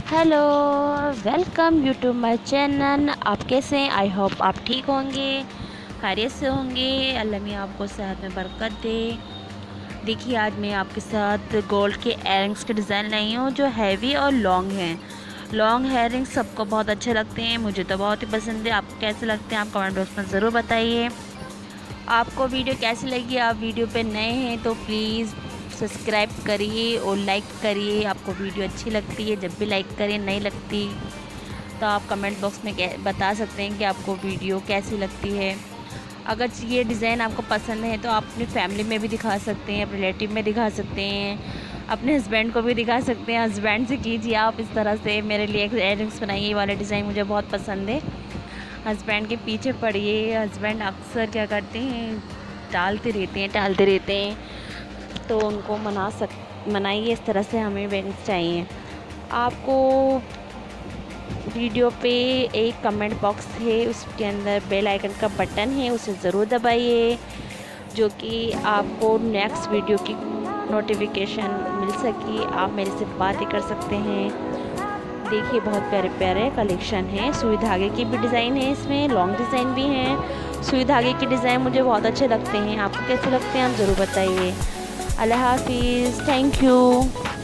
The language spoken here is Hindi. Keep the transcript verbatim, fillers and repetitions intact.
Hello, welcome you to my channel. आप कैसे हैं? आई होप आप ठीक होंगे, खैरियत से होंगे। अल्लाह मियाँ आपको सेहत में बरकत दे। देखिए, आज मैं आपके साथ गोल्ड के इयररिंग्स के डिज़ाइन लाई हूँ जो हैवी और लॉन्ग हैं। लॉन्ग इयररिंग्स सबको बहुत अच्छे लगते हैं, मुझे तो बहुत ही पसंद है। आपको कैसे लगते हैं आप कमेंट बॉक्स में ज़रूर बताइए। आपको वीडियो कैसी लगी? आप वीडियो पे नए हैं तो प्लीज़ सब्सक्राइब करिए और लाइक करिए। आपको वीडियो अच्छी लगती है, जब भी लाइक करें, नहीं लगती तो आप कमेंट बॉक्स में बता सकते हैं कि आपको वीडियो कैसी लगती है। अगर ये डिज़ाइन आपको पसंद है तो आप अपनी फैमिली में भी दिखा सकते हैं, अपने रिलेटिव में दिखा सकते हैं, अपने हस्बैंड को भी दिखा सकते हैं। हस्बैंड से कीजिए आप इस तरह से मेरे लिए एक इयररिंग्स बनाइए, ये वाला डिज़ाइन मुझे बहुत पसंद है। हस्बैंड के पीछे पड़िए। हस्बैंड अक्सर क्या करते हैं, टालते रहते हैं टालते रहते हैं तो उनको मना सक मनाइए। इस तरह से हमें इयररिंग्स चाहिए। आपको वीडियो पे एक कमेंट बॉक्स है, उसके अंदर बेल आइकन का बटन है, उसे ज़रूर दबाइए जो कि आपको नेक्स्ट वीडियो की नोटिफिकेशन मिल सके। आप मेरे से बातें कर सकते हैं। देखिए, बहुत प्यारे प्यारे कलेक्शन है। सुई धागे की भी डिज़ाइन है, इसमें लॉन्ग डिज़ाइन भी हैं। सुई धागे की डिज़ाइन मुझे बहुत अच्छे लगते हैं। आपको कैसे लगते हैं आप ज़रूर बताइए। अल्लाह हाफिज़, थैंक यू।